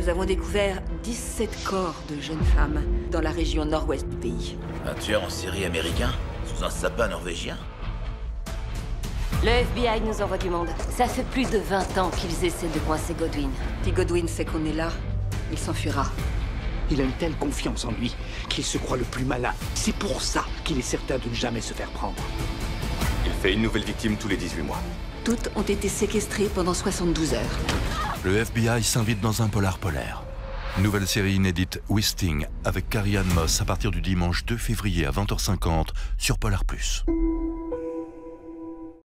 Nous avons découvert 17 corps de jeunes femmes dans la région nord-ouest du pays. Un tueur en série américain sous un sapin norvégien? Le FBI nous envoie du monde. Ça fait plus de 20 ans qu'ils essaient de coincer Godwin. Si Godwin sait qu'on est là, il s'enfuira. Il a une telle confiance en lui qu'il se croit le plus malin. C'est pour ça qu'il est certain de ne jamais se faire prendre. Il fait une nouvelle victime tous les 18 mois. Toutes ont été séquestrées pendant 72 heures. Le FBI s'invite dans un polar polaire. Nouvelle série inédite Wisting avec Carrie-Anne Moss à partir du dimanche 2 février à 20h50 sur Polar+.